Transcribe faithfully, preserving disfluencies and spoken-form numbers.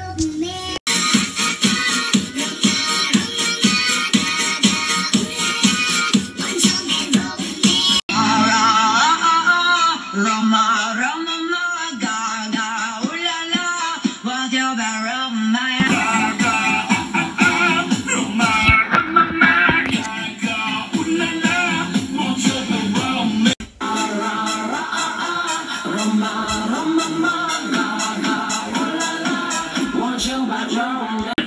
Roma, Roma, ma, Gaga, ooh la la, what's your bad Roma? Gaga, ah, ah, Roma, Roma, ma, Gaga, ooh la la, what's your bad Roma? Ah, ah, ah, ah, Roma, Roma, ma, Gaga, ooh la la, what's your bad Roma?